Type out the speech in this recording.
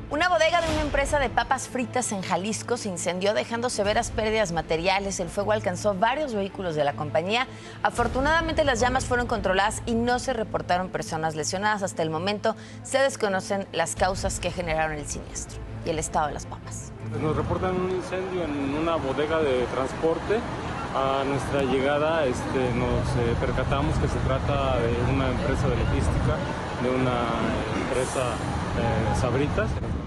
Una bodega de una empresa de papas fritas en Jalisco se incendió, dejando severas pérdidas materiales. El fuego alcanzó varios vehículos de la compañía. Afortunadamente, las llamas fueron controladas y no se reportaron personas lesionadas. Hasta el momento se desconocen las causas que generaron el siniestro y el estado de las papas. Nos reportan un incendio en una bodega de transporte. A nuestra llegada nos percatamos que se trata de una empresa de logística, de una empresa Sabritas.